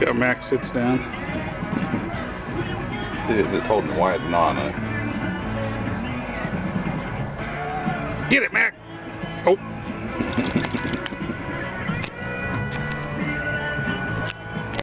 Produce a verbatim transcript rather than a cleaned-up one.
Yeah, Mac sits down. He's just holding the white on it. Get it, Mac! Oh.